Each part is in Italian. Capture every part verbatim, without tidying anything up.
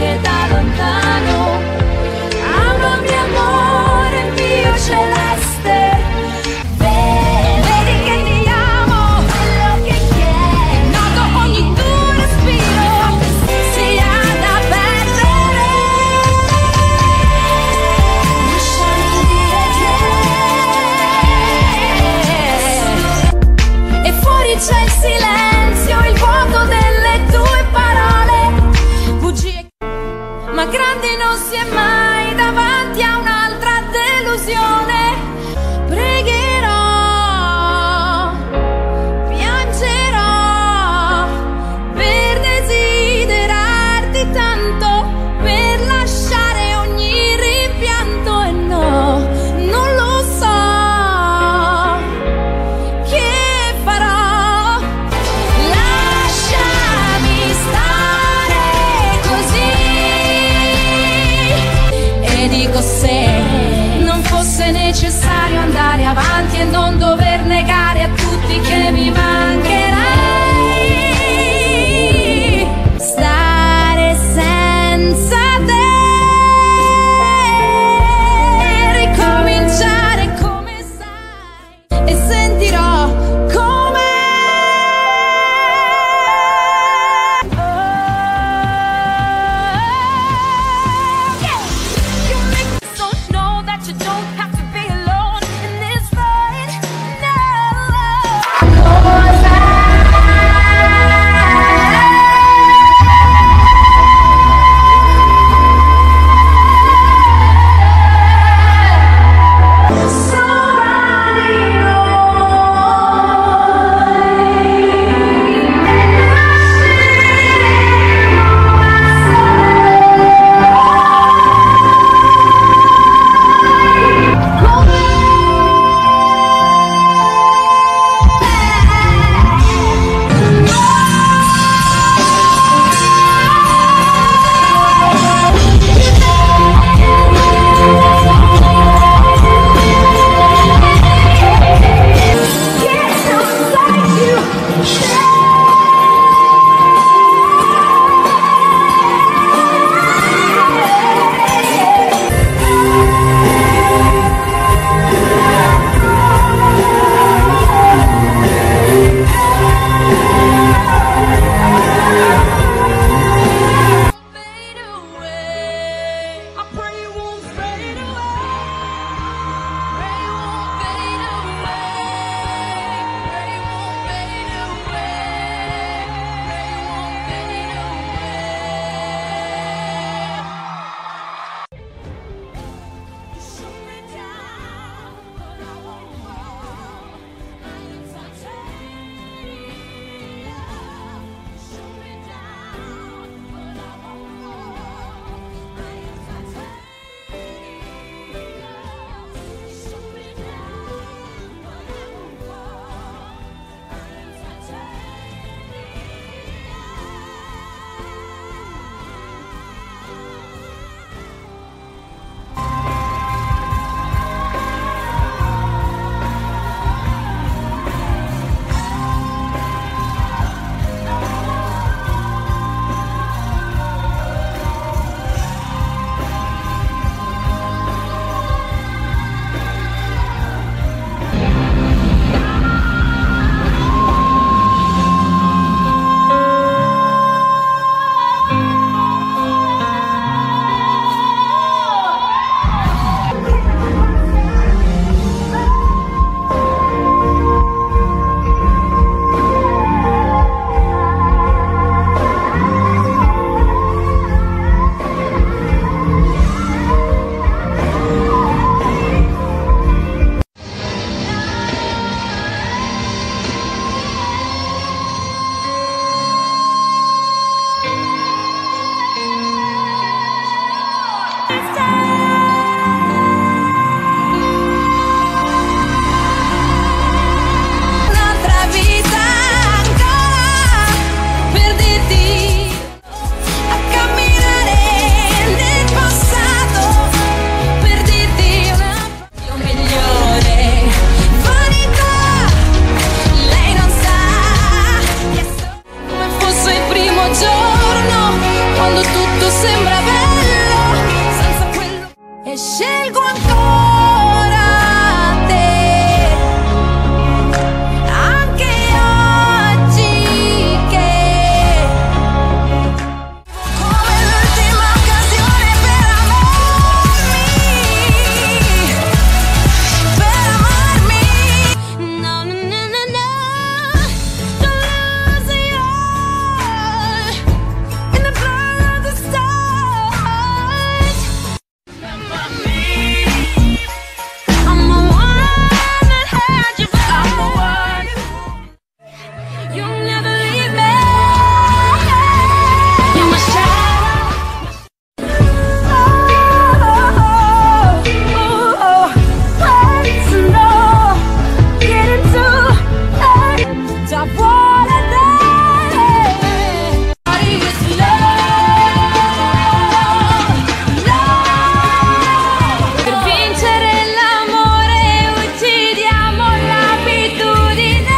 anche da lontano. Amami amore mio celeste, vedi che ti amo, quello che chiedi, noto ogni tuo respiro, sia da perdere. Lasciami dire che e fuori c'è il silenzio, il vuoto delle tue parole, bugie, ma grandi non si è mai davanti a un'altra delusione. Pregherò, piangerò per desiderarti tanto, per lasciare ogni rimpianto. E no, non lo so che farò. Lasciami stare così. E dico, se non fosse necessario andare avanti e non dover negare a tutti che mi mancherai, stare senza te, ricominciare come sai, e sentirò come you make me so know that you don't have to be alone in this fight. No. quando tutto sembra bello senza quello. E scelgo ancora te, anche oggi che come l'ultima occasione per amarmi, per amarmi. No, no, no, no, no, don't lose your heart in the blood of the stars. Remember me, I'm the one that had you, but I'm the one. You'll never leave me. You're my shadow. Oh, oh, oh, let's know, get into it. Top water day. Body is love, love. Per vincere l'amore uccidiamo l'abitudine.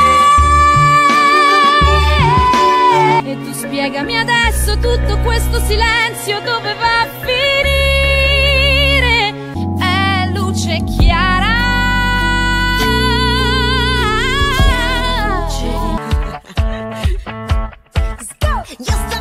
E tu spiegami adesso tutto questo silenzio dove va a finire. È luce chiara. Let's go. Yes.